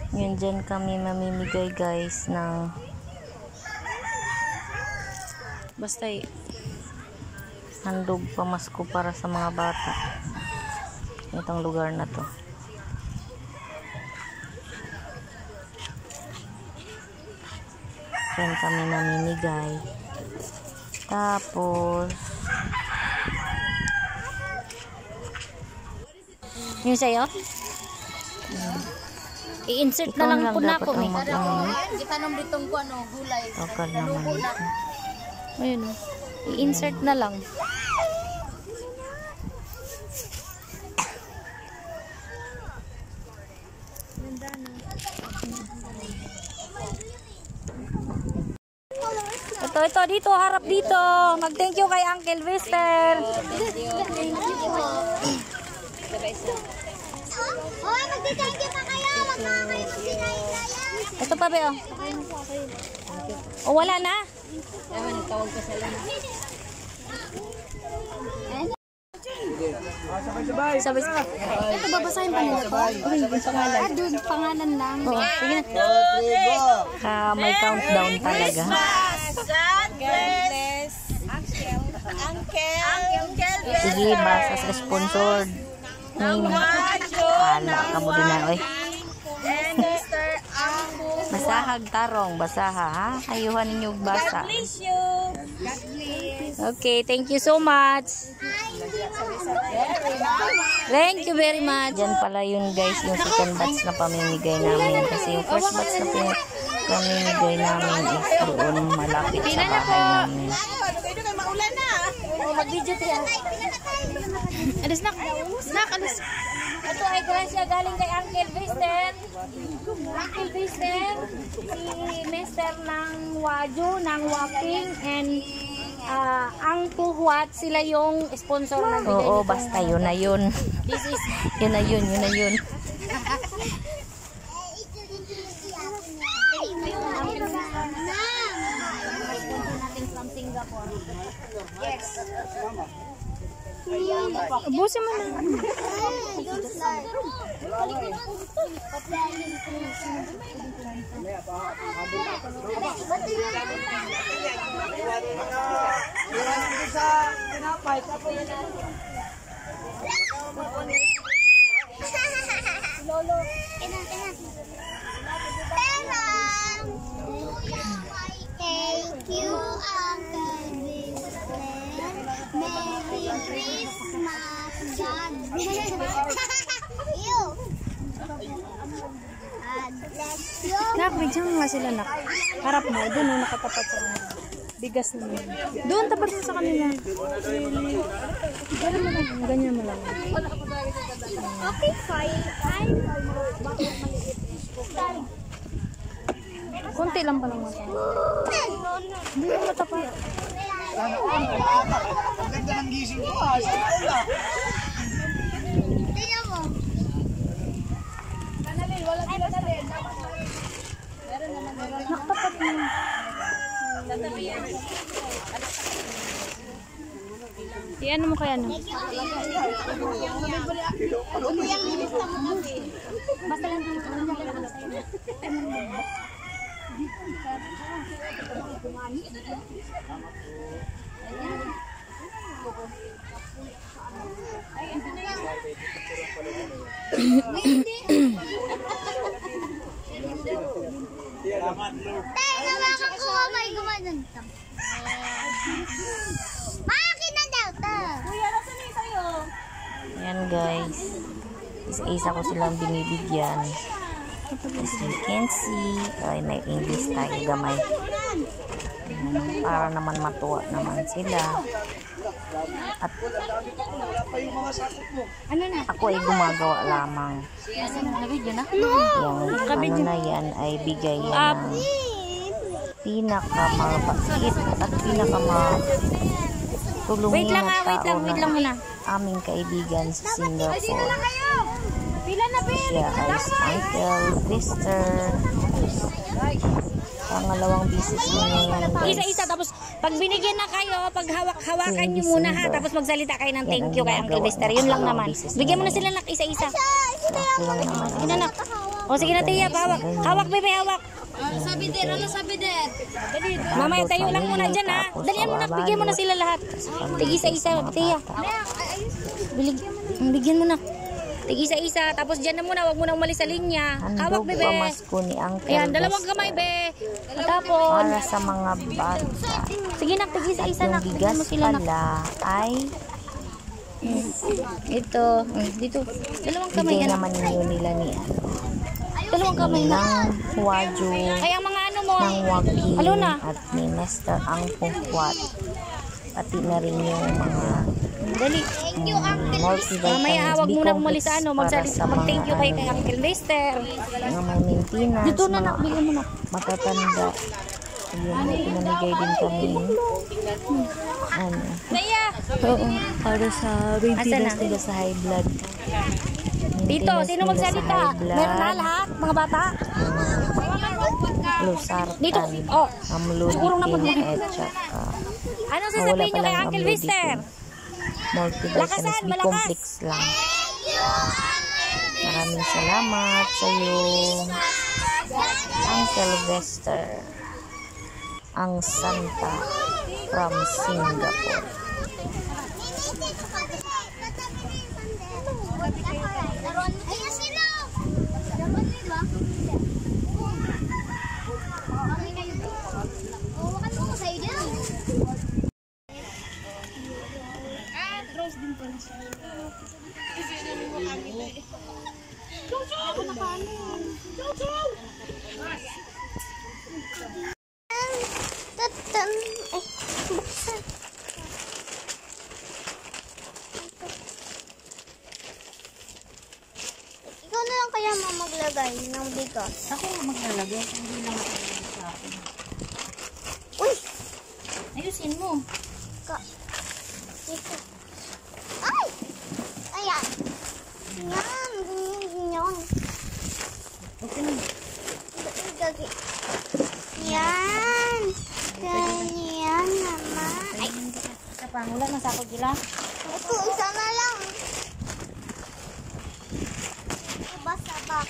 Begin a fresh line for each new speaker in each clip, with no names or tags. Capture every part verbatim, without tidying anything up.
Yun, dyan kami mamimigay guys ng basta handog pamasko para sa mga bata. Itong lugar na to. Yan kami namimigay. Tapos
yung sa'yo? Hmm. I-insert na lang po na ako eh.
Itanong ditong ko ano, gulay.
Okay naman ito.
Ayun o. I-insert na lang. Ito, ito, dito, harap dito. Mag-thank you kay Uncle Mister.
Oh, mag-thank you pa kayo. Wag na kayo mag-thank.
Ito pa ba o? O, wala na?
Ewan, tawag ko sa lang.
Sabay, sabay.
Ito, babasahin pa nila to? Uy, yung pangalan. Ah, doon, pangalan lang.
Oo, sige na.
Ah, may countdown talaga.
God bless. Uncle. Uncle. Uncle.
Sige, basa sa sponsored. Hmm. Hala ka mo din na, oy.
And Mister Ambo.
Basahag tarong, basaha ha. Ayuhan ninyo basa.
God bless you. God bless.
Okay, thank you so much. Thank you very much.
Diyan pala yun guys, yung second batch na pamimigay namin. Kasi yung first batch na pamimigay namin is doon malapit sa bahay namin.
Maulan na.
Mag-video tayo. Alis na. Snack, alis. Ito ay grasya galing kay Uncle Mister. Uncle Mister, si Mister ng Waju, ng Wapping, and uh, ang Puhuat, sila yung sponsor na bigay.
Oo, basta yun na yun.
This is
Yun na yun, yun na yun.
From Singapore.
yes. Ubusin mo na.
Lolo. Kena, kena. Thank you, Uncle Mister. Merry Christmas, God bless you. God bless you.
Nak, bigyan nga sila nak. Harap mo, doon oh, nakatapat sa kanila. Bigas na yun. Doon, tapat mo sa kanila. Ganyan mo lang, ganyan mo lang.
Okay, fine.
Kunti lang pa lang mo. Hindi mo matapat.
Ang ganda ng gising ko ah.
Tingnan mo.
Nakatapat mo. Iyan mo kaya no?
Basta lang dito. Tayo na makakuha may gumanon to. Makin na daw to. Kuya, nasan na tayo?
Ayan guys. Isa-isa ko silang binibigyan. As you can see, ay may English tayo gamay. Para naman matuwa naman sila. At
Ano na?
ako ay gumagawa lamang.
Nabidyo na?
Yung ano na yan ay bigay yan ng pinakamabait at pinakamagulungin
Wait lang
na
ah, wait
tao
lang, wait lang muna.
na aming kaibigan sa Singapore.
Pila na, Pil?
Siya ay si Uncle Mister. Pangalawang bisis niya ngayon guys.
Isa-isa, tapos pag binigyan na kayo, pag hawak-hawakan nyo muna ha, tapos magsalita kayo ng thank you kay Uncle Mister. Yun lang naman. Bigyan mo na sila nak isa-isa.
Ako lang naman.
Inanak.
O sige na tiya, hawak. Hawak bebe, hawak.
Sabi din, ano sabi din?
Mamaya tayo lang muna dyan ha. Dalian mo na, bigyan mo na sila lahat. Tig-isa-isa, tiya. Bilig, bigyan mo na. Tig-isa-isa, tapos dyan na muna, wag mo na umalis sa linya. Hawak bebe. Ayan, dalawang kamay be. Tapos, para sa mga bata. Sige na, tig-isa-isa na. Yung bigas pala ay ito, dito. Dalawang kamay. Bigay naman ninyo nila ni dalawang kamay na. Ng Huwadyo. Ay, ang mga ano mo. Ng Waki. At ni Mister ang Pungkwat. Pati na rin yung mga dali.
Thank you, Uncle
Mister. Mamaya, hawag muna umalis sa ano. Mag-thank you kay kay Uncle Mister. Mga may maintenance. Dito na, bigyan mo na. Matatanda. Yun, may pinamigay din kami. Ano?
Naya!
Oo, para sa maintenance nila sa high blood.
Dito, sino magsalita? Meron na lahat, mga bata?
Losartan.
Dito, oh.
Amlodipine at saka
ano sasabihin nyo kay Uncle Mister?
Multivitamins B complex lang. Maraming salamat sa iyo, Uncle Mister. Ang Santa from Singapore.
Ayun sila! Hawakan mo ko sa'yo dyan.
Ah, rose din pala siya. Ako nakaano.
Tatan. Eh, buksan. Ikaw na lang kaya mo maglagay ng bigas.
Ako nga maglalagay, hindi lang ako sa akin.
Uy!
Ayusin mo.
Ka. Dito. Ay! Ayan. Yan. Ganyan, ganyan.
Okay na.
Gagi. Yan. Ganyan naman.
Ay, isa pa. Wala na sa ako gila.
Ito, isa na lang. Iba sa box.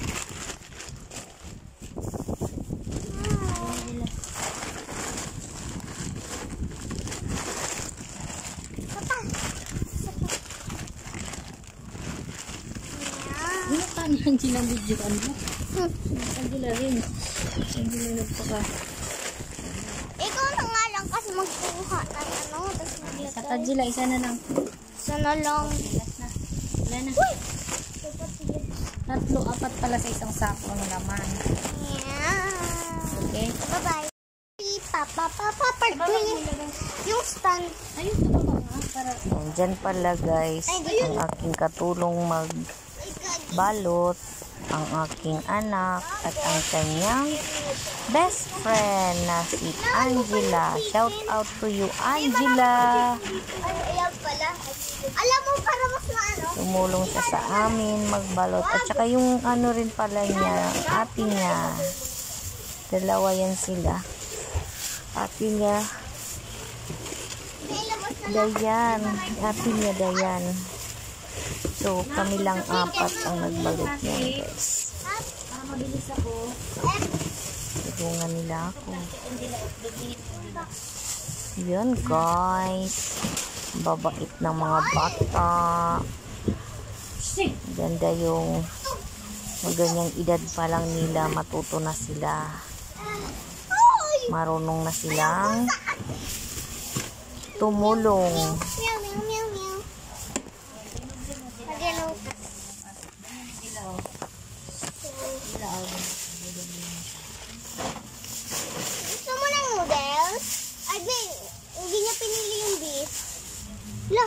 Hmm. Isa pa. Isa pa. Yan.
Ano ka niyan silang video ano?
Hmm.
Ang gila rin. Ang gila nagpaka.
Ikaw na nga lang kasi magkuha ng ano, tapos
Sa
maglagay.
Tajila, isa na lang.
Isa na lang.
Last na. Wala na.
Uy!
Tatlo, apat pala sa isang sako ng laman.
Yan.
Okay?
Bye-bye. Papa, papa, part two. Yung stand.
Ayun, ito ba nga? Para... Diyan pala guys, ang aking katulong magbalot, ang aking anak, at ang kanyang best friend na si Angela. Shout out to you, Angela!
Ay, ayan pala. Alam mo, para mas maano.
Tumulong siya sa amin magbalot. At saka yung ano rin pala niya, ate niya. Dalawa yan sila. Ate niya, Dayan. Ate niya, Dayan. So, kami lang apat ang nagbalot niya, guys. Tulungan nila ako. Yun, guys. Babait ng mga bata. Ganda yung maganyang edad pa lang nila, matuto na sila. Marunong na silang tumulong.
Meow, meow, meow, meow. Mag-hello. Gusto mo ng noodles? Ay, be, hindi niya pinili yung beef. La.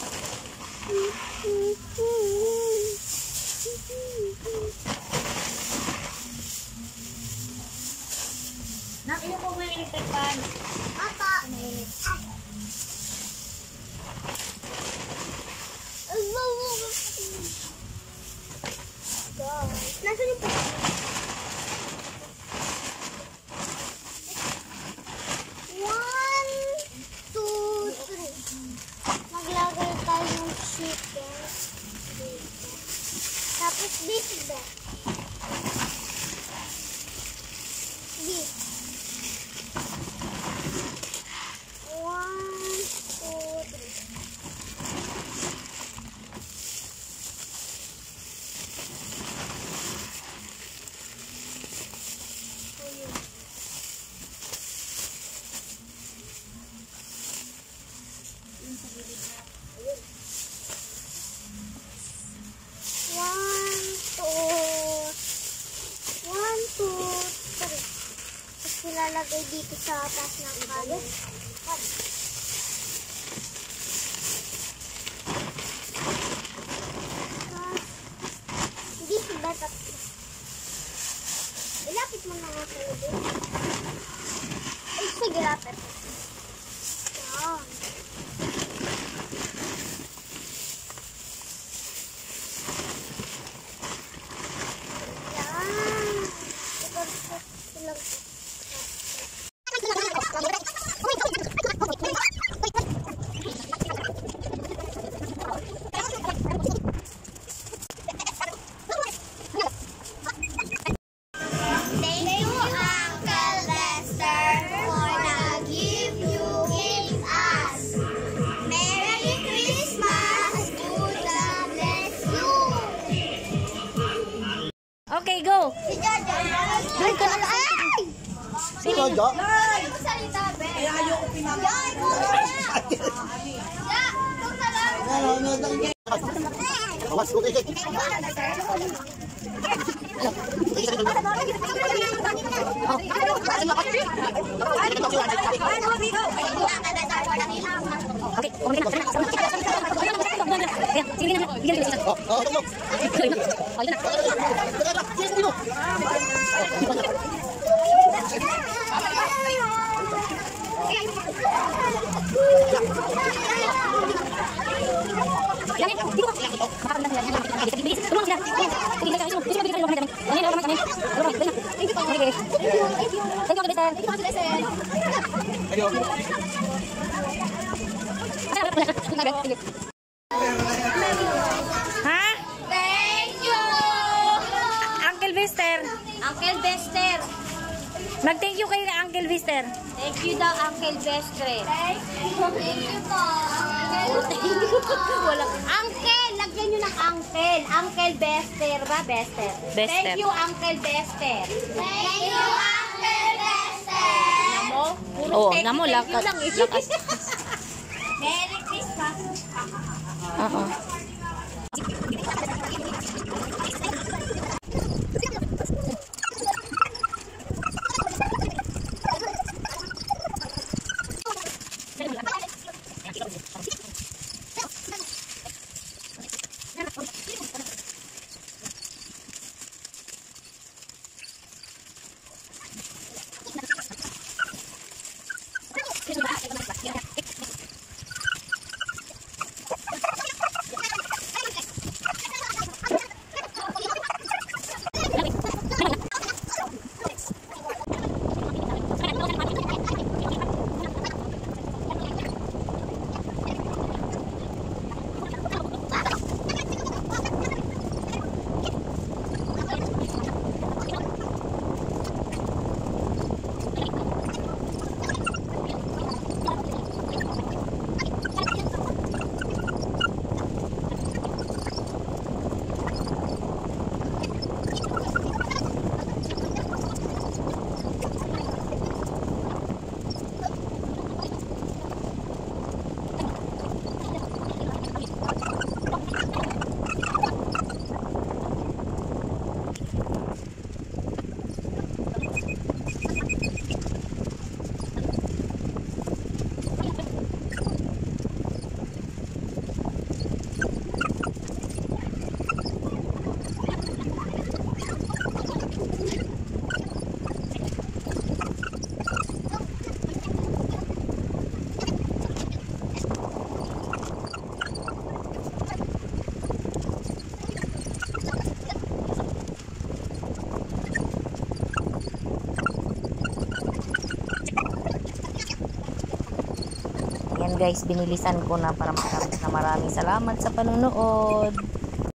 Nakino po mo yung electric fan?
Apa. Nasaan yung one, two, three. Maglagay tayo ng chicken. Tapos beef ba? ilalagay dito sa taas ng kanin. Hindi si Bata. Ilapit mo na nga kayo dito. Ay, sige, lapit. Yan.
Okay, go.
Si Jojo. Ay, ka na. Ay!
Si Jojo?
Ay! Salita, be. Kaya ayoko pinag- Ay, kulo na. Ya, ito na lang.
Ano, ano, ano, awas, okay, okay.
Okay, okay na. Sige na. Bigyan ko isa.
Oh, oh, oh.
Oh, yun na. Yan, dito ko. Makakanda nila. Bilis, tulungan sila. Sige, sige, sige. Sige, sige, sige. Ano yun, kami. Tulungan, tulungan. Thank you. Thank you. Thank you, Bester. Thank you, Bester. Ha?
Thank you!
Uncle Bester.
Uncle Bester.
Mag-thank you kayo kay Uncle Bester.
Thank you daw, Uncle Bester. Thank you. Thank you po. Wala. Uncle, lagyan nyo ng Uncle. Uncle Bester ba? Bester.
Bester.
Thank you, Uncle Bester.
Thank you, Uncle Bester.
Namo? Puro
Oo,
thank
namo,
you, thank you
lakas.
lang eh.
Lakas.
Merry Christmas.
Oo. Yan guys, binilisan ko na para maraming maraming salamat sa panunood.